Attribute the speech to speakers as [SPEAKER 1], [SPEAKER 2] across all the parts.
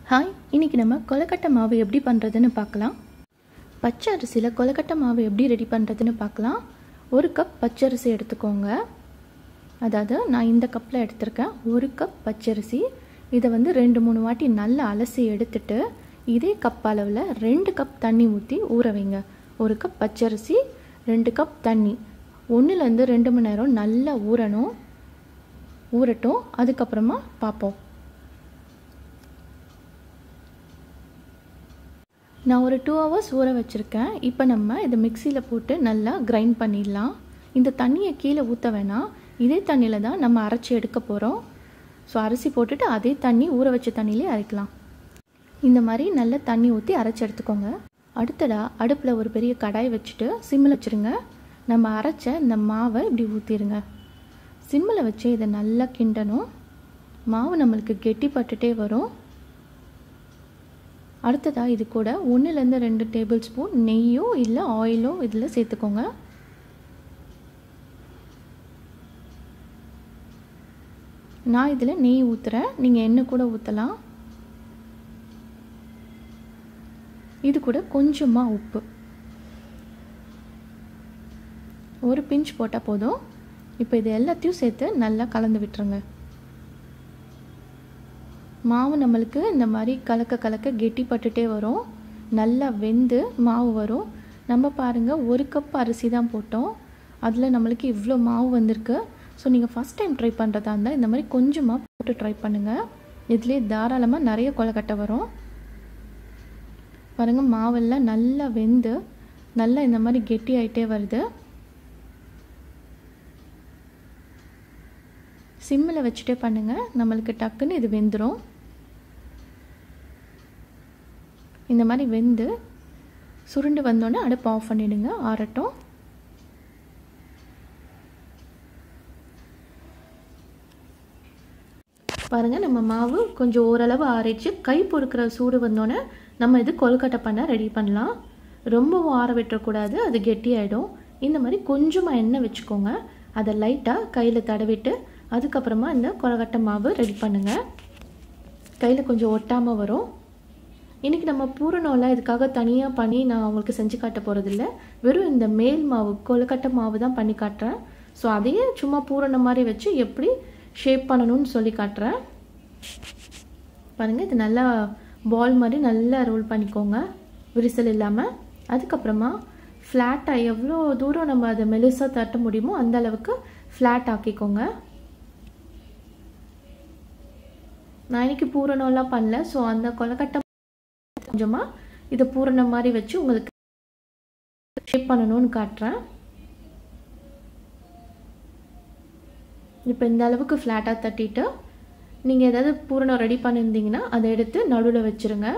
[SPEAKER 1] Hi, இன்னைக்கு நம்ம கொழுக்கட்டை மாவு எப்படி பண்ணுறதுன்னு பார்க்கலாம். பச்சை அரிசியில் கொழுக்கட்டை மாவு எப்படி ரெடி பண்ணுறதுன்னு பார்க்கலாம். 1 கப் பச்சரிசி எடுத்துக்கோங்க. அதாவது நான் இந்த கப்பில் எடுத்திருக்கேன் 1 கப் பச்சரிசி. இதை 2-3 வாட்டி நல்லா அலசி எடுத்துட்டு இதே கப் அளவில் 2 கப் தண்ணி ஊற்றி ஊற வைங்க. 1 கப் பச்சரிசி 2 கப் தண்ணி 1-2 மணி நேரம் நல்லா ஊறட்டும். அதுக்கப்புறமா பார்ப்போம். நான் ஒரு 2 hours ஊற வச்சுருக்கேன். இப்போ நம்ம இதை மிக்சியில் போட்டு நல்லா கிரைண்ட் பண்ணிடலாம். இந்த தண்ணியை கீழே ஊற்ற வேணாம், இதே தண்ணியில் தான் நம்ம அரைச்சி எடுக்க போகிறோம். ஸோ அரிசி போட்டுட்டு அதே தண்ணி ஊற வச்ச தண்ணியிலே அரைக்கலாம். இந்த மாதிரி நல்லா தண்ணி ஊற்றி அரைச்சி எடுத்துக்கோங்க. அடுத்ததாக அடுப்பில் ஒரு பெரிய கடாய் வச்சுட்டு சிம்மில் வச்சுருங்க. நம்ம அரைச்ச இந்த மாவை இப்படி ஊற்றிடுங்க. சிம்மில் வச்சு இதை நல்லா கிண்டணும். மாவு நம்மளுக்கு கெட்டிப்பட்டுட்டே வரும். அடுத்ததாக இது கூட 1-2 டேபிள் ஸ்பூன் நெய்யோ இல்லை ஆயிலோ இதில் சேர்த்துக்கோங்க. நான் இதில் நெய் ஊற்றுறேன், நீங்கள் எண்ணெய் கூட ஊற்றலாம். இது கூட கொஞ்சமாக உப்பு, ஒரு பிஞ்ச் போட்டால் போதும். இப்போ இது எல்லாத்தையும் சேர்த்து நல்லா கலந்து விட்டுருங்க. மாவு நம்மளுக்கு இந்த மாதிரி கலக்க கெட்டிப்பட்டுட்டே வரும். நல்லா வெந்து மாவு வரும். நம்ம பாருங்கள் 1 கப் அரிசி தான் போட்டோம், அதில் நம்மளுக்கு இவ்வளோ மாவு வந்திருக்கு. ஸோ நீங்கள் ஃபஸ்ட் டைம் ட்ரை பண்ணுறதா இருந்தால் இந்த மாதிரி கொஞ்சமாக போட்டு ட்ரை பண்ணுங்கள். இதுலேயே தாராளமாக நிறைய கொழுக்கட்டை வரும். பாருங்கள் மாவெல்லாம் நல்லா வெந்து நல்லா இந்த மாதிரி கெட்டி ஆகிட்டே வருது. சிம்மில் வச்சுட்டே பண்ணுங்கள், நம்மளுக்கு டக்குன்னு இது வெந்துடும். இந்த மாதிரி வெந்து சுருண்டு வந்தோடனே அடுப்பு ஆஃப் பண்ணிவிடுங்க, ஆறட்டும். பாருங்கள் நம்ம மாவு கொஞ்சம் ஓரளவு ஆறிச்சு. கை பொறுக்கிற சூடு வந்தோடனே நம்ம இது கொழுக்கட்டை பண்ண ரெடி பண்ணலாம். ரொம்பவும் ஆற விட்டுறக்கூடாது, அது கெட்டி ஆகிடும். இந்த மாதிரி கொஞ்சமாக எண்ணெய் வச்சுக்கோங்க, அதை லைட்டாக கையில் தடவிட்டு அதுக்கப்புறமா இந்த கொழுக்கட்டை மாவு ரெடி பண்ணுங்கள். கையில் கொஞ்சம் ஒட்டாமல் வரும். இன்றைக்கி நம்ம பூரணம்லாம் இதுக்காக தனியாக பண்ணி நான் உங்களுக்கு செஞ்சு காட்ட போகிறதில்ல. வெறும் இந்த மேல் மாவு கொழுக்கட்டை மாவு தான் பண்ணி காட்டுறேன். ஸோ அதையே சும்மா பூரணம் மாதிரி வச்சு எப்படி ஷேப் பண்ணணும்னு சொல்லி காட்டுறேன். பாருங்கள், இது நல்லா பால் மாதிரி நல்லா ரோல் பண்ணிக்கோங்க, விரிசல் இல்லாமல். அதுக்கப்புறமா ஃப்ளாட்டாக எவ்வளோ தூரம் நம்ம அதை மெலிசாக தட்ட முடியுமோ அந்த அளவுக்கு ஃப்ளாட் ஆக்கிக்கோங்க. நான் இன்றைக்கி பூரணம்லாம் பண்ணல. ஸோ அந்த கொழுக்கட்டை கொஞ்சமாக இதை பூரணம் மாதிரி வச்சு உங்களுக்கு ஷேப் பண்ணணும்னு காட்டுறேன். இப்போ இந்த அளவுக்கு ஃப்ளாட்டாக தட்டிட்டு நீங்கள் ஏதாவது பூரணம் ரெடி பண்ணியிருந்தீங்கன்னா அதை எடுத்து நடுவில் வச்சுருங்க.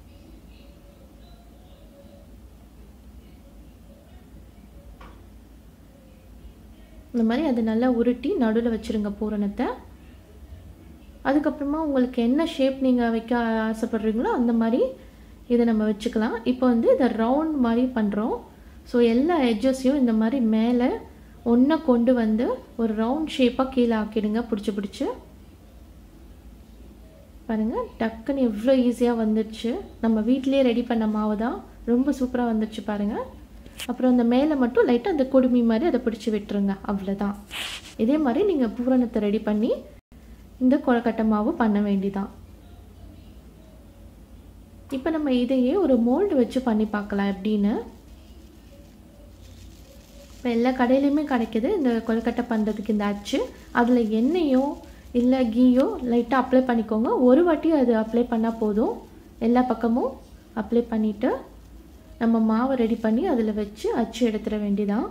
[SPEAKER 1] இந்த மாதிரி அதை நல்லா உருட்டி நடுவில் வச்சுருங்க பூரணத்தை. அதுக்கப்புறமா உங்களுக்கு என்ன ஷேப் நீங்கள் வைக்க ஆசைப்படுறீங்களோ அந்த மாதிரி இதை நம்ம வச்சுக்கலாம். இப்போ இதை ரவுண்ட் மாதிரி பண்ணுறோம். ஸோ எல்லா எட்ஜஸையும் இந்த மாதிரி மேலே ஒன்றை கொண்டு வந்து ஒரு ரவுண்ட் ஷேப்பாக கீழே ஆக்கிடுங்க. பிடிச்சி பாருங்கள், டக்குன்னு எவ்வளோ ஈஸியாக வந்துடுச்சு. நம்ம வீட்டிலேயே ரெடி பண்ண மாவு தான், ரொம்ப சூப்பராக வந்துடுச்சு பாருங்கள். அப்புறம் அந்த மேலே மட்டும் லைட்டாக அந்த குடுமி மாதிரி அதை பிடிச்சி விட்டுருங்க, அவ்வளோதான். இதே மாதிரி நீங்கள் பூரணத்தை ரெடி பண்ணி இந்த கொழுக்கட்டை மாவு பண்ண வேண்டிதான். இப்போ நம்ம இதையே ஒரு மோல்டு வச்சு பண்ணி பார்க்கலாம் எப்படின்னு. இப்போ எல்லா கடையிலையுமே கிடைக்கிது இந்த கொழுக்கட்டை பண்ணுறதுக்கு இந்த அச்சு. அதில் எண்ணெயோ இல்லை கீயோ லைட்டாக அப்ளை பண்ணிக்கோங்க. ஒரு வாட்டி அது அப்ளை பண்ணால் போதும். எல்லா பக்கமும் அப்ளை பண்ணிவிட்டு நம்ம மாவை ரெடி பண்ணி அதில் வச்சு அச்சு எடுத்துட வேண்டிதான்.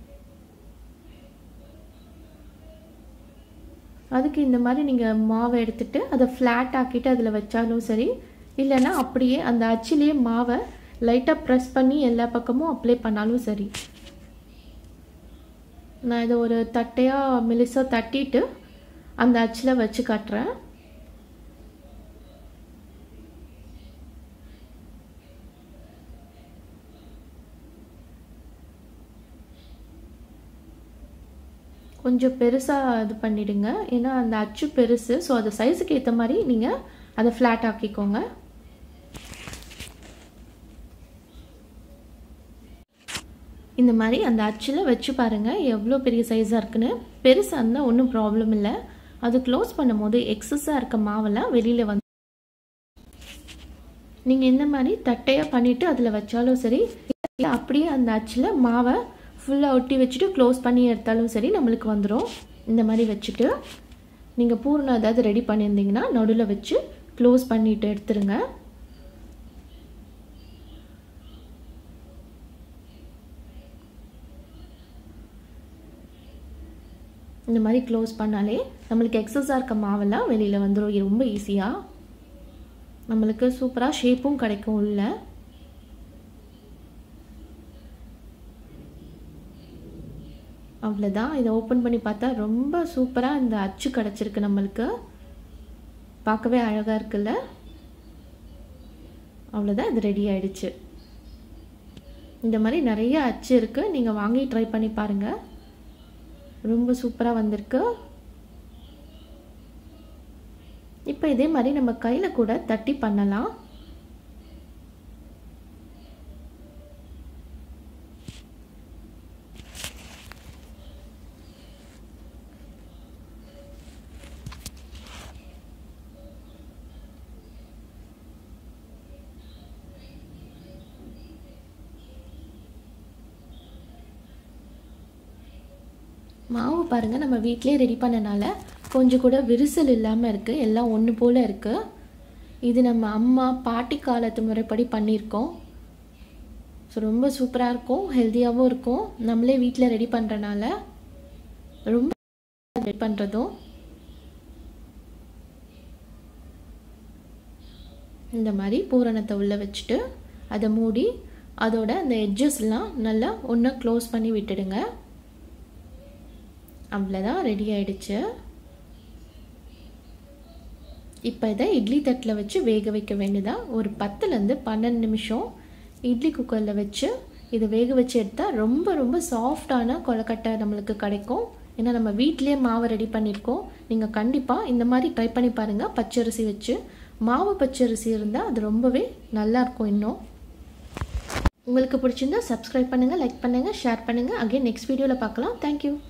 [SPEAKER 1] அதுக்கு இந்த மாதிரி நீங்கள் மாவை எடுத்துகிட்டு அதை ஃப்ளாட் ஆக்கிட்டு அதில் வச்சாலும் சரி, இல்லைன்னா அப்படியே அந்த அச்சிலேயே மாவை லைட்டாக ப்ரெஸ் பண்ணி எல்லா பக்கமும் அப்ளை பண்ணாலும் சரி. நான் இதை ஒரு தட்டையாக மெலிசாக தட்டிட்டு அந்த அச்சில் வச்சு காட்டுறேன். கொஞ்சம் பெருசாக இது பண்ணிவிடுங்க, ஏன்னா அந்த அச்சு பெருசு. ஸோ அது சைஸுக்கு ஏற்ற மாதிரி நீங்கள் அதை ஃப்ளாட் ஆக்கிக்கோங்க. இந்த மாதிரி அந்த அச்சில் வச்சு பாருங்கள் எவ்வளோ பெரிய சைஸாக இருக்குன்னு. பெருசாக இருந்தால் ஒன்றும் ப்ராப்ளம் இல்லை. அது க்ளோஸ் பண்ணும்போது எக்ஸஸாக இருக்க மாவெல்லாம் வெளியில் வந்து நீங்கள் இந்த மாதிரி தட்டையாக பண்ணிவிட்டு அதில் வச்சாலும் சரி, அப்படியே அந்த அச்சில் மாவை ஃபுல்லாக ஒட்டி வச்சுட்டு க்ளோஸ் பண்ணி எடுத்தாலும் சரி நம்மளுக்கு வந்துடும். இந்த மாதிரி வச்சுட்டு நீங்கள் பூரணம் ஏதாவது ரெடி பண்ணியிருந்தீங்கன்னா நடுவில் வச்சு க்ளோஸ் பண்ணிவிட்டு எடுத்துருங்க. இந்த மாதிரி க்ளோஸ் பண்ணாலே நம்மளுக்கு எக்ஸஸாக இருக்க மாவெல்லாம் வெளியில் வந்துடும். ரொம்ப ஈஸியாக நம்மளுக்கு சூப்பராக ஷேப்பும் கிடைக்கும் உள்ள. அவ்வளோதான். இதை ஓப்பன் பண்ணி பார்த்தா ரொம்ப சூப்பராக இந்த அச்சு கிடச்சிருக்கு. நம்மளுக்கு பார்க்கவே அழகாக இருக்குல்ல. அவ்வளோதான், இது ரெடி ஆயிடுச்சு. இந்த மாதிரி நிறைய அச்சு இருக்குது, நீங்கள் வாங்கி ட்ரை பண்ணி பாருங்கள். ரொம்ப சூப்பராக வந்திருக்கு. இப்போ இதே மாதிரி நம்ம கையில் கூட தட்டி பண்ணலாம். மாவு பாருங்கள், நம்ம வீட்டிலே ரெடி பண்ணனால கொஞ்சம் கூட விரிசல் இல்லாமல் இருக்குது. எல்லாம் ஒன்று போல் இருக்குது. இது நம்ம அம்மா பாட்டி காலத்து முறைப்படி பண்ணியிருக்கோம். ஸோ ரொம்ப சூப்பராக இருக்கும், ஹெல்த்தியாகவும் இருக்கும். நம்மளே வீட்டில் ரெடி பண்ணுறனால ரொம்ப ரெடி பண்ணுறதும். இந்த மாதிரி பூரணத்தை உள்ளே வச்சுட்டு அதை மூடி அதோட அந்த எட்ஜஸ்லாம் நல்லா ஒன்றா க்ளோஸ் பண்ணி விட்டுடுங்க. அவ்வளோதான், ரெடி ஆயிடுச்சு. இப்போ இதை இட்லி தட்டில் வச்சு வேக வைக்க வேண்டியதான். ஒரு 10லேருந்து 12 நிமிஷம் இட்லி குக்கரில் வச்சு இதை வேக வச்சு எடுத்தால் ரொம்ப ரொம்ப சாஃப்டான கொழுக்கட்டை நம்மளுக்கு கிடைக்கும். ஏன்னா நம்ம வீட்டிலே மாவை ரெடி பண்ணியிருக்கோம். நீங்கள் கண்டிப்பாக இந்த மாதிரி ட்ரை பண்ணி பாருங்கள். பச்சரிசி வச்சு, மாவு பச்சரிசி இருந்தால் அது ரொம்பவே நல்லாயிருக்கும். இன்னும் உங்களுக்கு பிடிச்சிருந்தா சப்ஸ்கிரைப் பண்ணுங்கள், லைக் பண்ணுங்கள், ஷேர் பண்ணுங்கள். அகைன் நெக்ஸ்ட் வீடியோவில் பார்க்கலாம். தேங்க்யூ.